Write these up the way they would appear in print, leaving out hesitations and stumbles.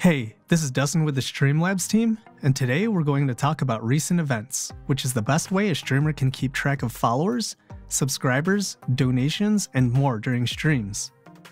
Hey, this is Dustin with the Streamlabs team, and today we're going to talk about recent events, which is the best way a streamer can keep track of followers, subscribers, donations, and more during streams.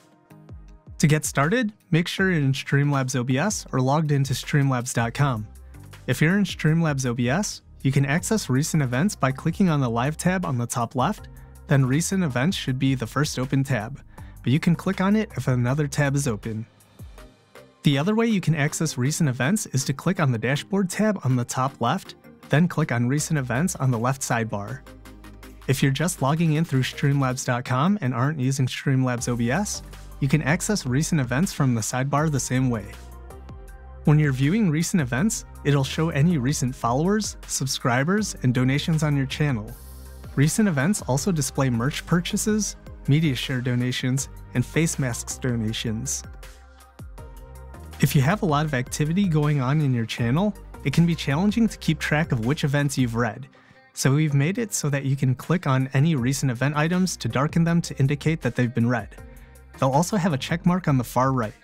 To get started, make sure you're in Streamlabs OBS or logged into streamlabs.com. If you're in Streamlabs OBS, you can access recent events by clicking on the Live tab on the top left, then Recent Events should be the first open tab, but you can click on it if another tab is open. The other way you can access recent events is to click on the Dashboard tab on the top left, then click on Recent Events on the left sidebar. If you're just logging in through Streamlabs.com and aren't using Streamlabs OBS, you can access recent events from the sidebar the same way. When you're viewing recent events, it'll show any recent followers, subscribers, and donations on your channel. Recent events also display merch purchases, media share donations, and face masks donations. If you have a lot of activity going on in your channel, it can be challenging to keep track of which events you've read, so we've made it so that you can click on any recent event items to darken them to indicate that they've been read. They'll also have a check mark on the far right.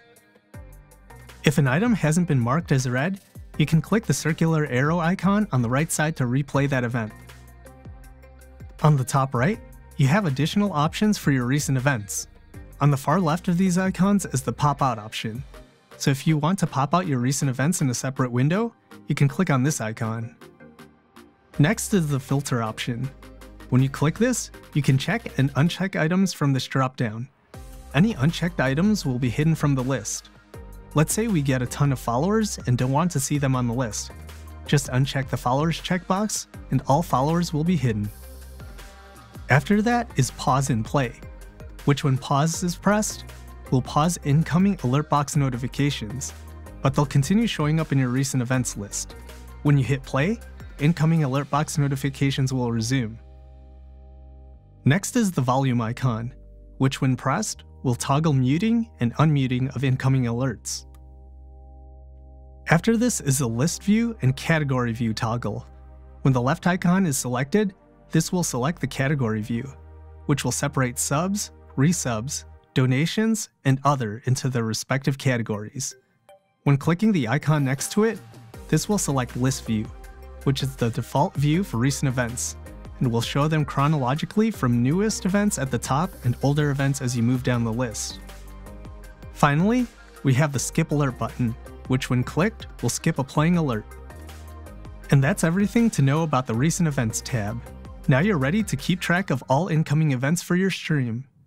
If an item hasn't been marked as read, you can click the circular arrow icon on the right side to replay that event. On the top right, you have additional options for your recent events. On the far left of these icons is the Popout option. So if you want to pop out your recent events in a separate window, you can click on this icon. Next is the filter option. When you click this, you can check and uncheck items from this dropdown. Any unchecked items will be hidden from the list. Let's say we get a ton of followers and don't want to see them on the list. Just uncheck the followers checkbox and all followers will be hidden. After that is pause and play, which when pause is pressed, will pause incoming alert box notifications, but they'll continue showing up in your recent events list. When you hit play, incoming alert box notifications will resume. Next is the volume icon, which when pressed, will toggle muting and unmuting of incoming alerts. After this is the list view and category view toggle. When the left icon is selected, this will select the category view, which will separate subs, resubs, donations, and other into their respective categories. When clicking the icon next to it, this will select List View, which is the default view for recent events, and will show them chronologically from newest events at the top and older events as you move down the list. Finally, we have the Skip Alert button, which when clicked will skip a playing alert. And that's everything to know about the Recent Events tab. Now you're ready to keep track of all incoming events for your stream.